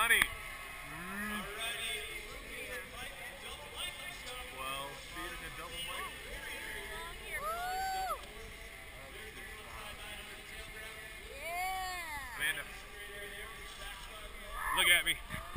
Johnny. 12 feet in a double mic. Yeah. Amanda, look at me.